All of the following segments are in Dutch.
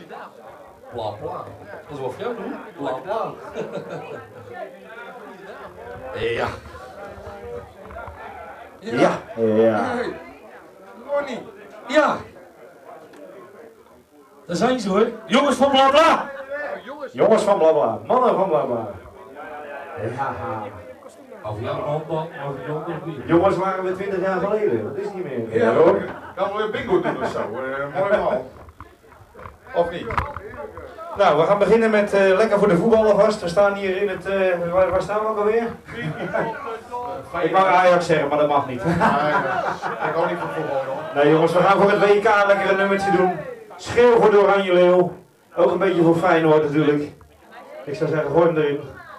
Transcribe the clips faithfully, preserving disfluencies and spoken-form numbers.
Bla bla. Dat is wat voor jou doen. Bla bla. Ja. Ja. Ja. Ronnie. Ja. Daar zijn ze hoor. Jongens van bla bla. Jongens van blabla, mannen van blabla. Ja. Over jouw handbal, over jouw niet. Jongens waren we twintig jaar geleden, dat is niet meer. Ja hoor. Gaan we weer bingo doen of zo? Uh, mooi verhaal. Of niet? Nou, we gaan beginnen met uh, lekker voor de voetballen vast. We staan hier in het, uh, waar, waar staan we ook alweer? Ik wou Ajax zeggen, maar dat mag niet. Nee, ik ook niet van voetbal joh. Nee jongens, we gaan voor het W K lekker een nummertje doen. Schreeuw voor de Oranje Leeuw. Ook een beetje voor Feyenoord natuurlijk. Ik zou zeggen, gooi hem erin.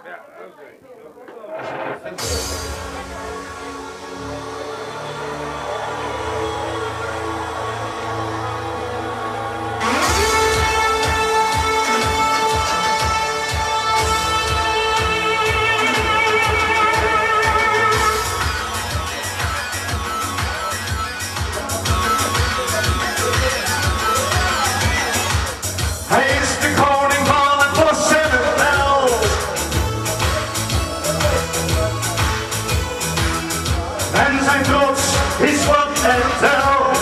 Hij is de koning van het bos en het veld. En zijn trots is wat er telt.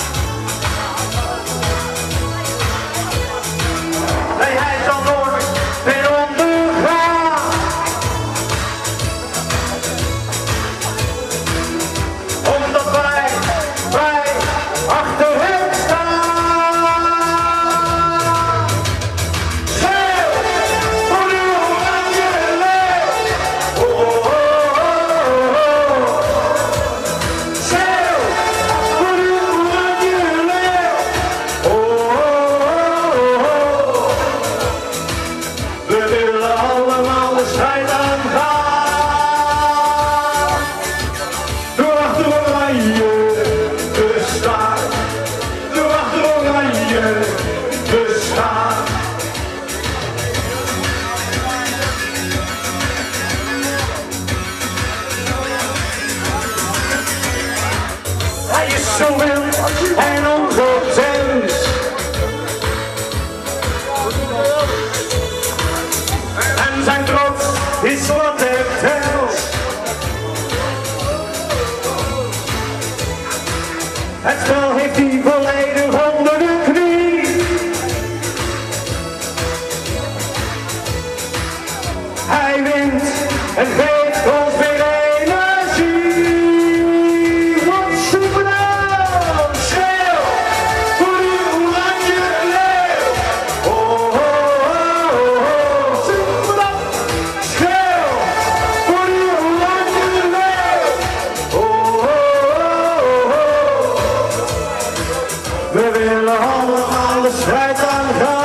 Nee, hij zal nooit meer ondergaan. Omdat wij, wij achter hem staan. Hij is zo wild en ongekend. En zijn trots is wat er telt. Het spel heeft hij volledig onder de knie. Hij wint en geeft ons weer energie. Wat super dan! Schreeuw voor de Oranje Leeuw. Oh, oh, oh, oh. Super dan! Schreeuw voor de Oranje Leeuw. Oh, oh, oh, oh. We willen allemaal de strijd aangaan.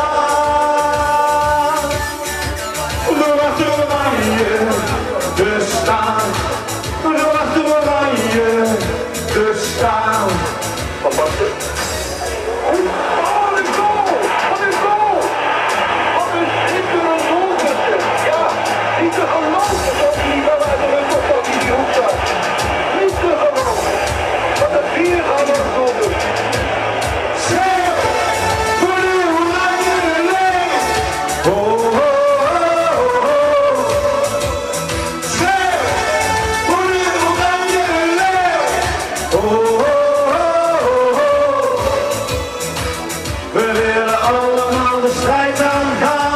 Door achter Oranje te staan. Door achter Oranje te staan. Wat was het? Oh, wat een goal! Wat een goal! Wat een schitterend doelpunt! Ja, niet te geloven dat hij wel uit de rug op dat hij die hoek zat. Niet te geloven. Wat een vierganger doelpunt. Schreeuw voor de Oranje Leeuw. Oh, oh, oh, oh. Schreeuw voor de Oranje Leeuw. Oh, oh, oh, oh. We willen allemaal de strijd aangaan.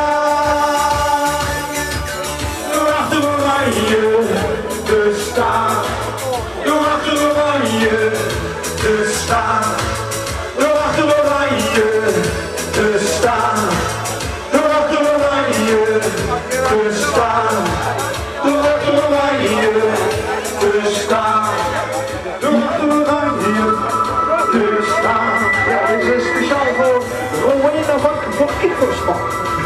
Door achter Oranje te staan. Door achter Oranje te staan. Door achter Oranje te staan. Door achter Oranje te staan. Door achter Oranje te staan. Door achter Oranje te staan. Ja, dit is speciaal voor Rowena van voor Kindersman.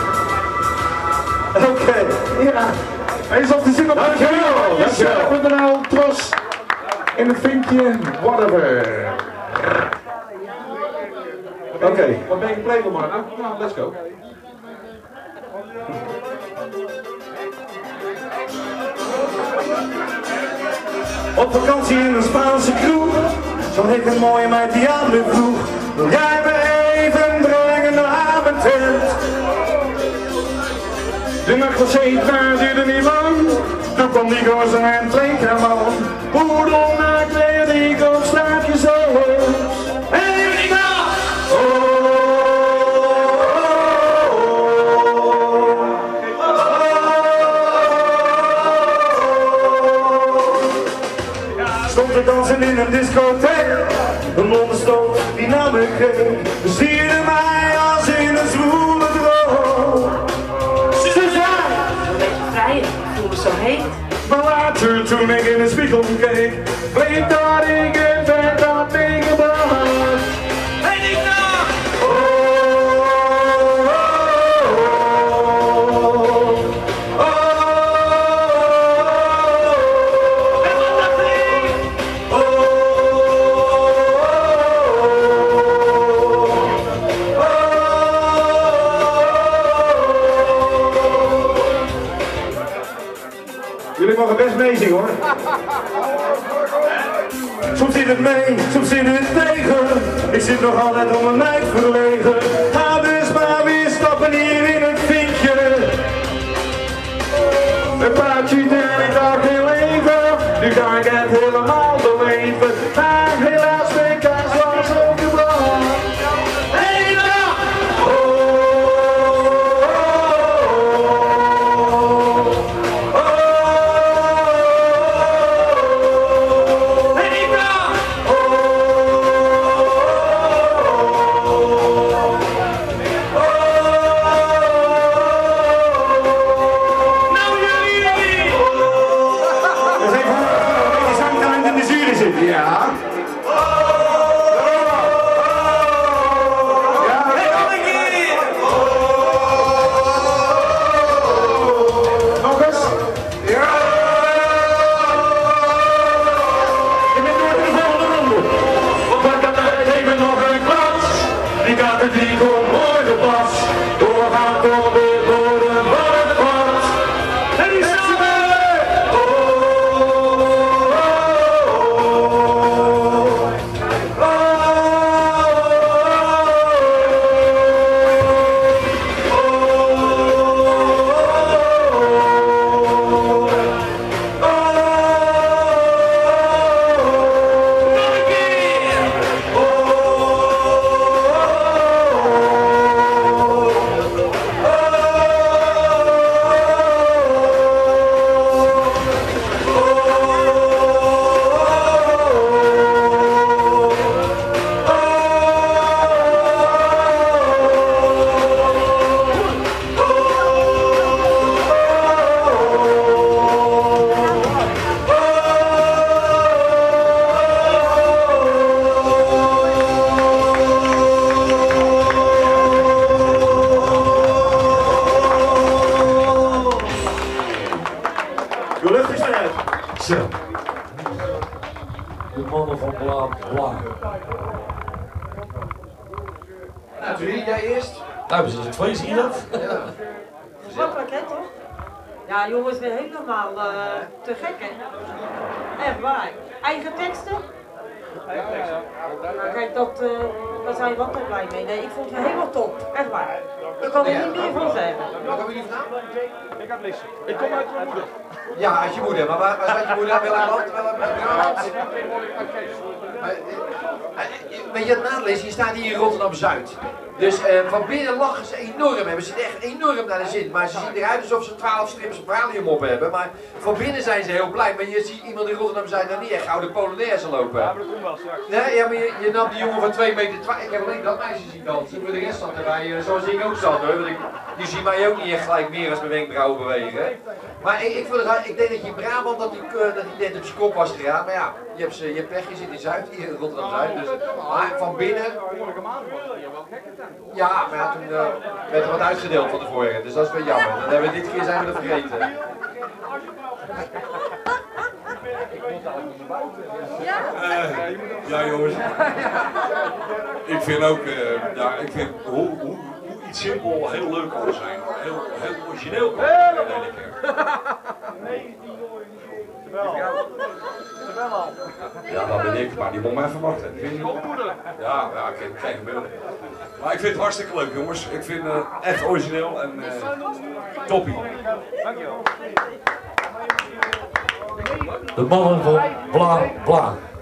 Oké, okay. Ja. Hij is op te zien op de Dankjewel, dankjewel. punt n l, Tros, in het vinkje, whatever. Oké. Okay. Wat ben je gebleven man? Nou, nou, let's go. Op vakantie in een Spaanse kroeg, zo heet een mooie meid die aan me vroeg. Wil jij me even brengen naar Zijn nacht gezeten, maar duurde niet lang. Toen kwam die gozer en twee keer man. Hoe dan maakt weer ik op straat gezet. En ik dacht, oh. Stond te dansen in een discotheek. Een blonde stoot die naar me keek. Versierde mij als in een zwoele droom. Ze zei, vrij, ik voel me zo heet. maar later toen ik in de spiegel keek, bleek dat ik een vent had meegebracht. En ik dacht, oh, oh, oh, oh, oh. En wat dacht ik? Oh, oh, jullie mogen best meezingen hoor. Soms zit het mee, soms zit het tegen. Ik zit nog altijd om mijn lijf verlegen. Ga dus maar weer stappen hier in het vinkje. Een paardje en ik dacht heel even. Nu ga ik het helemaal beleven. Maar helaas ben ik aan zoals opgebracht. En ik dacht, oh, oh, oh, oh. En ik dacht, oh, oh, oh, oh. Nou jullie! Dat is even een zangtalent in de jury zitten, ja. Ja, hey, nog een keer! Nog eens? Ja! Je bent door de volgende ronde. Want dan kan er even nog een klas. Die gaat het niet gewoon morgen pas. Doorgaan tot weer door de badpad. En die samen! Oh, oh, oh, oh, de lucht is eruit. Zo. De mannen van Bla Bla. Nou, Julie, jij eerst. Nou, we zitten twee, zie je dat? Makkelijk hè toch? Ja jongens, weer helemaal uh, te gek hè? Echt waar. Eigen teksten? Kijk, dat, uh, daar zijn we wel toch blij mee. Nee, ik vond het helemaal top. Echt waar. Ik kan er niet meer van zeggen. Waar komen jullie vandaan? Ik ga het lezen. Ik kom uit mijn moeder. Ja, uit je moeder. Maar waar, waar staat je moeder? Welk land? Welk land? Weet je, het nalezen, je staat hier in Rotterdam-Zuid. Dus uh, van binnen lachen ze enorm, hebben ze echt enorm naar de zin. Maar ze zien eruit alsof ze twaalf strips valium op hebben. Maar van binnen zijn ze heel blij. Maar je ziet iemand in Rotterdam-Zuid nou niet echt gouden Polonaise lopen. Ja, maar dat komt wel straks. Nee, ja, maar je, je nam die jongen van twee meter twaalf. Ik heb alleen dat meisje zien dansen. Voor de rest zat erbij, uh, zoals ik ook zat hoor. Want ik, die zien mij ook niet echt gelijk meer als mijn wenkbrauwen bewegen. Maar ik, ik, vond het, ik denk dat je in Brabant dat die, uh, dat die net op zijn kop was gegaan. Maar ja, je hebt, je hebt pech, je zit in Zuid, hier in Rotterdam-Zuid. Dus, maar van binnen... Ja, maar ja, toen uh, werd er wat uitgedeeld van tevoren, dus dat is wel jammer. Dan hebben we dit keer zijn we dat vergeten. Uh, ja jongens. Ik vind ook, uh, ja, ik vind hoe, hoe, hoe iets simpel heel leuk kan zijn. Heel, heel origineel kan zijn. Nee, die Terwijl. Ja, dat ben ik, maar die moet me even wachten. Vind je? Ja, ja, ik heb geen gebeuren. Maar ik vind het hartstikke leuk, jongens. Ik vind het uh, echt origineel en uh, toppie. De mannen van Bla Bla.